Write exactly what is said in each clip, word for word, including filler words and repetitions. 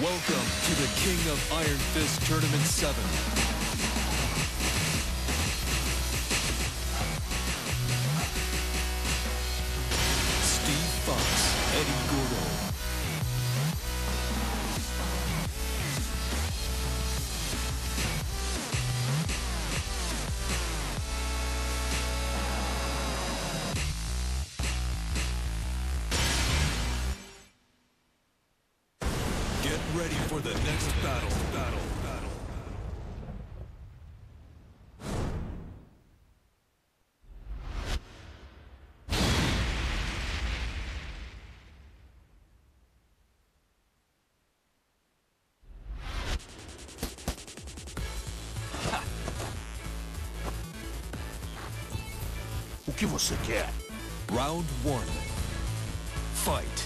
Welcome to the King of Iron Fist Tournament seven. Steve Fox, Eddy Gordo. Get ready for the next battle, battle, battle. O que você quer? Round one. Fight.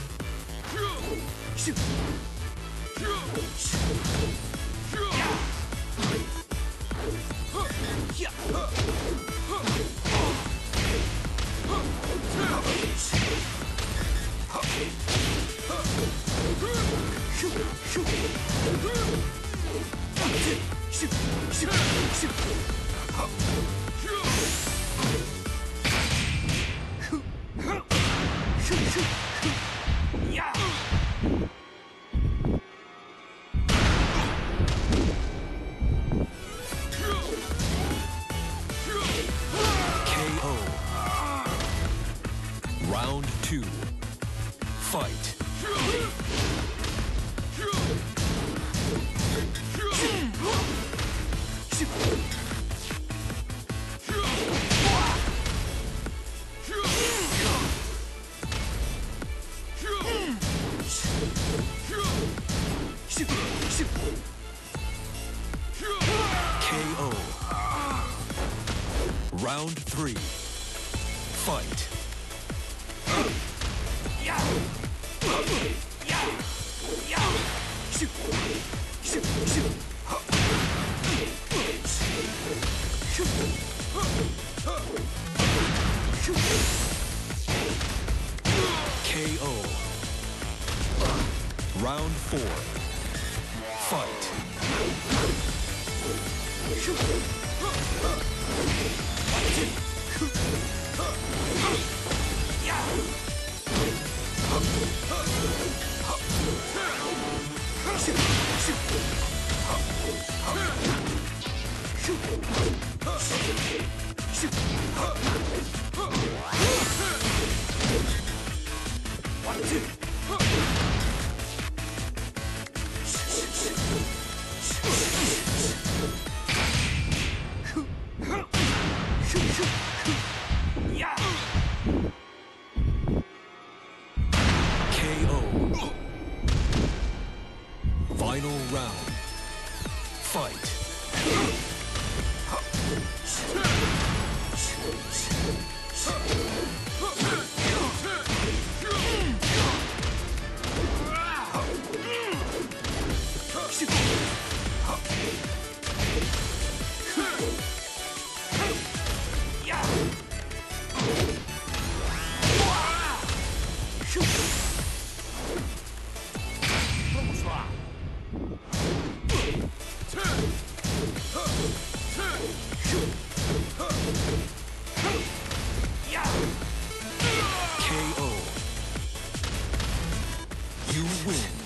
Round two. Fight. K O. Round three. Fight. K O. Round four. Fight. K O. Final round. Fight. K O. You win.